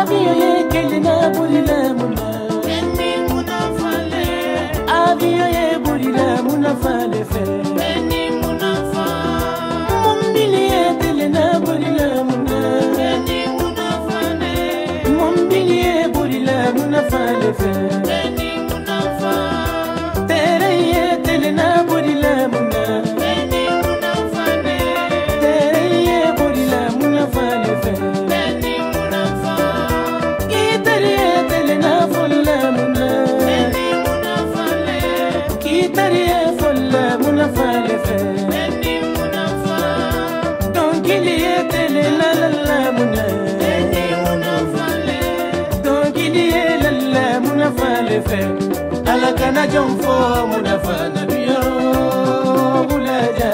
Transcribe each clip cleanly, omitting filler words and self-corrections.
Aviye kelina burila muna Beni munafale Aviye burila muna fale fe Beni munafa Mumbiliye telina burila muna Beni munafale Mumbiliye burila muna fale fe Beni munafa Tereye telina burila muna Beni munafale Tereye burila muna fale fe Beni munafa Kitariye telina folla muna Beni munafale Kitariye folla muna fale fe Beni munafa Donkiliye telina lalla muna Beni munafale Donkiliye lalla muna fale fe Alakana jomfo muna fale biyo Ulaja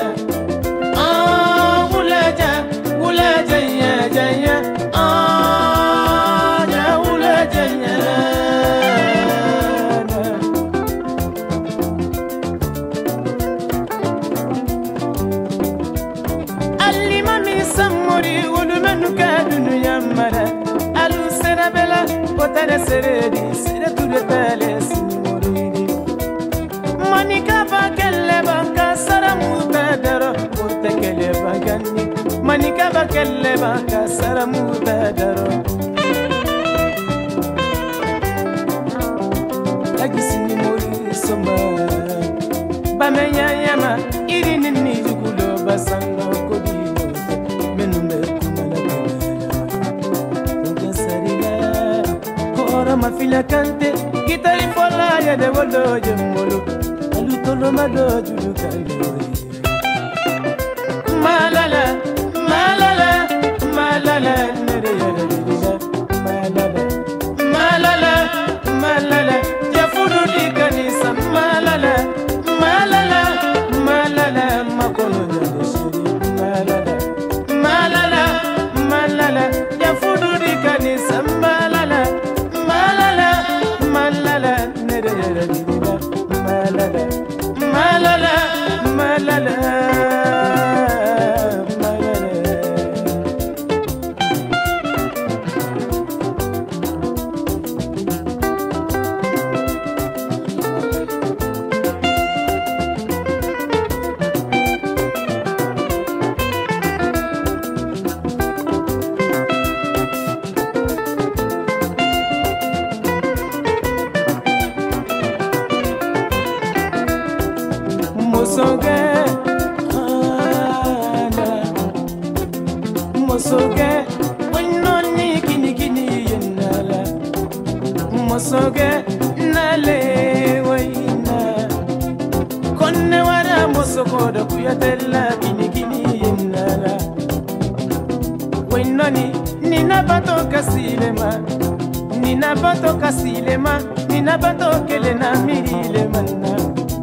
Ulaja Ulaja ya jaya Ya ulaja ya Alimami samori ulumenuka dunya mara Alu serabela Kotare seredi Sire tule tale sinimoridi Manika bakelle baka saramuta daro Kote kele bagani Manika bakelle baka saramuta daro Lagi sinimori somba Bamenya yama Iri nini jugulo basando kodilo Menumbe kumala Sarila Kora Manfila Kanté Kitari fola ya de wolo jemolo Alutolo mado julu kandori Malala Malala Malala Nere yere dija Malala Malala Malala Jafuru di kanisa Malala Malala Malala Makono jade shiri Malala Malala Malala Jafuru di kanisa Malala Malala Malala Nere yere dija Malala Malala Malala Mosoge, winoni kini kini yenala. Mosoge, nale waina. Konne wara mosoko da kuyatela kini kini yenala. Winoni nina bato kasilema, nina bato kasilema, nina bato kelena mirile manna.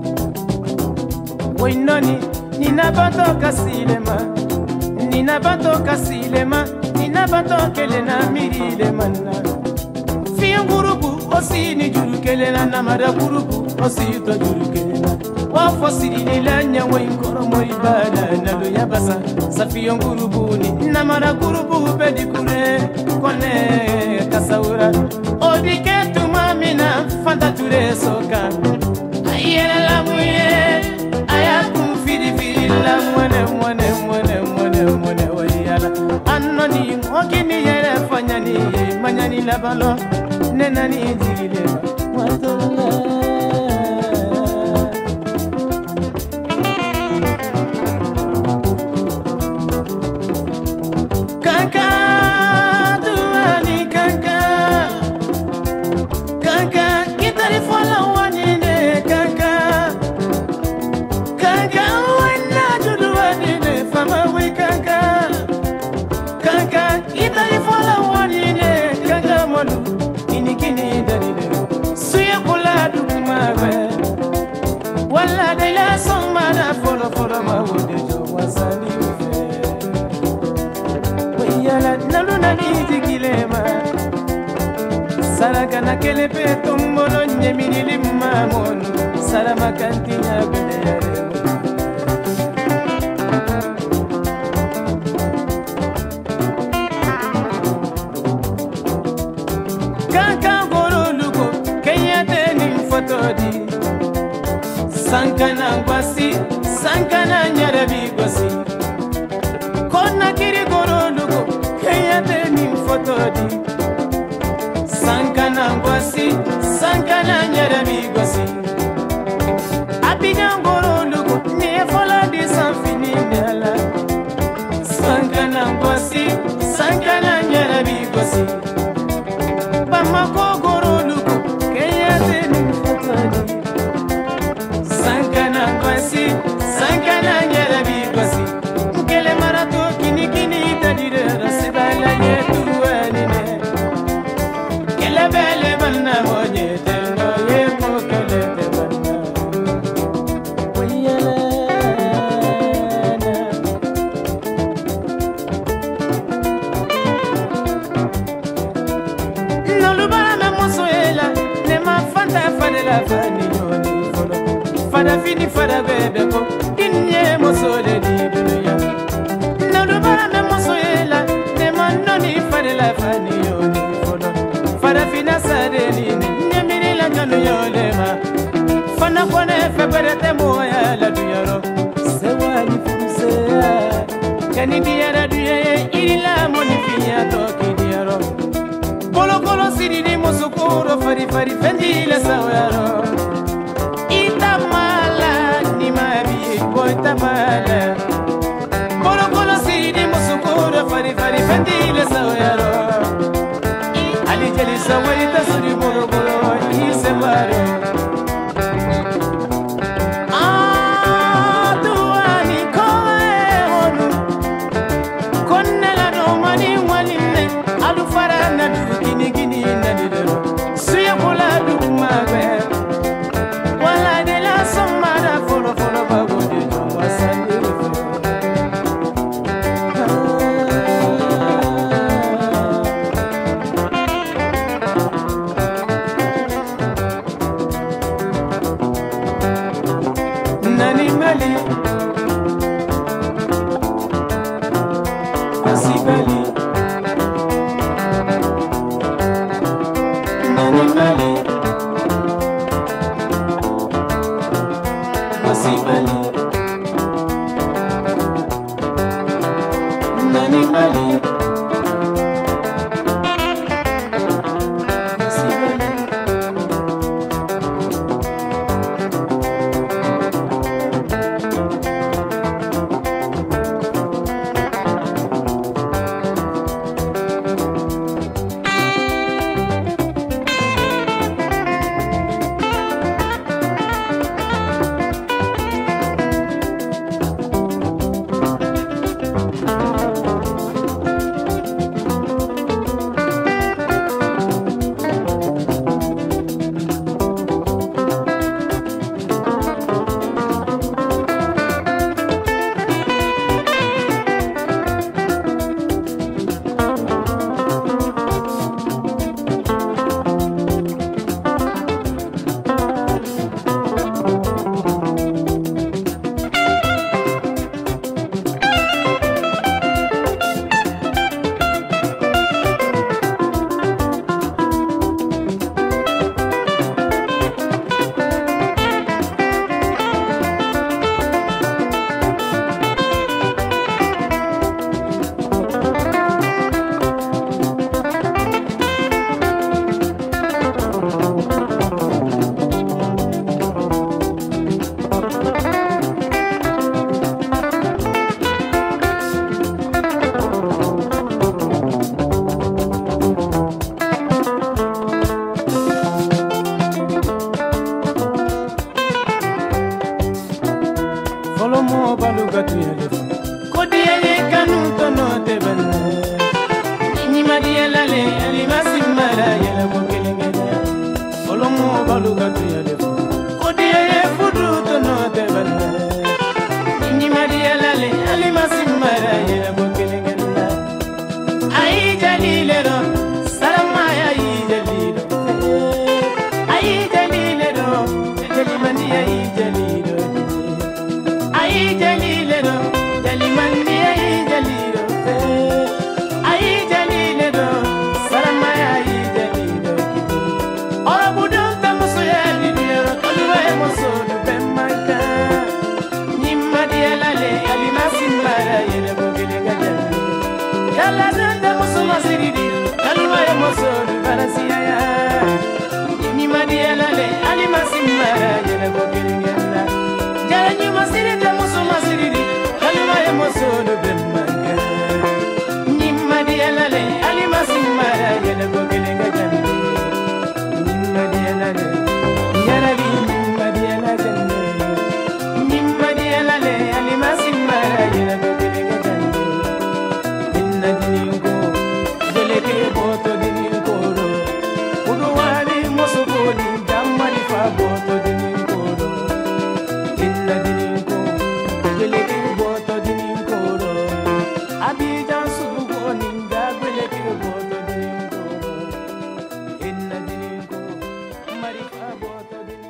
Winoni nina bato kasilema. Nina bato kasilema, nina bato kelena mirile manna. Fiyan gurubu osi ni juru kelena namara gurubu osi to juru kelena. Wafo sirili la nyawa inkoro mori bala nalo yabasa. Safiyan gurubu ni namara gurubu bedi kure kone kasaura. Odike tumamina fanta ture soka. Ayena la muye ayakum firi firi la mwane mwane mwane mwane mwane wayala anoni okini yere fanyani manyani labalo nenani jile watola kaka tuani kaka kaka kitari fola wanine kaka kaka wana juduani fama we kaka kaka itali fola wanine kaka molu inikini dalile suya kula dumawe wala de la somana fola fola ma wode jo wasani fe wiyala naluna ni kilema saraka na kelepe tombolo nyemini limamonu salama kantinya bele la fani yoni folo fada fini fada bebe ko kinye mosole di dunya na do ba me mosoela ne manoni fada la fani yoni folo fada fina sade ni nyamiri la kanu yolema fana kone feberete moya la duyaro sewani fuse kani diara duye ila moni finya toki diaro kolo kolo siriri musukuro fari fari fendi la sawaro itamala ni mabi boy tamala kolo kolo siriri musukuro fari fari fendi la sawaro ali jeli sawari tasuri bolo bolo isembaro Boto bota dini